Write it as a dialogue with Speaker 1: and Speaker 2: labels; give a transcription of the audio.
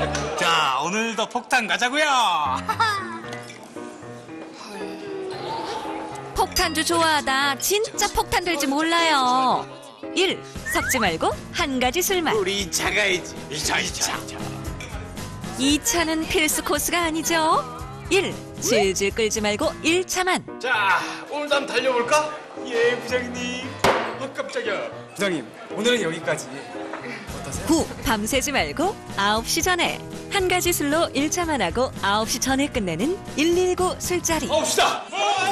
Speaker 1: 자, 오늘도 폭탄 가자고요.
Speaker 2: 폭탄주 좋아하다 진짜 폭탄 될지 몰라요. 1. 섞지 말고 한 가지 술만.
Speaker 1: 우리 2차 가야지. 2차.
Speaker 2: 2차는 필수 코스가 아니죠. 1. 질질 끌지 말고 1차만.
Speaker 3: 자, 오늘도 한번 달려볼까?
Speaker 1: 예, 부장님. 깜짝이야.
Speaker 4: 부장님, 오늘은 여기까지.
Speaker 2: 9. 밤새지 말고 9시 전에. 한 가지 술로 1차만 하고 9시 전에 끝내는 119 술자리.
Speaker 3: 시다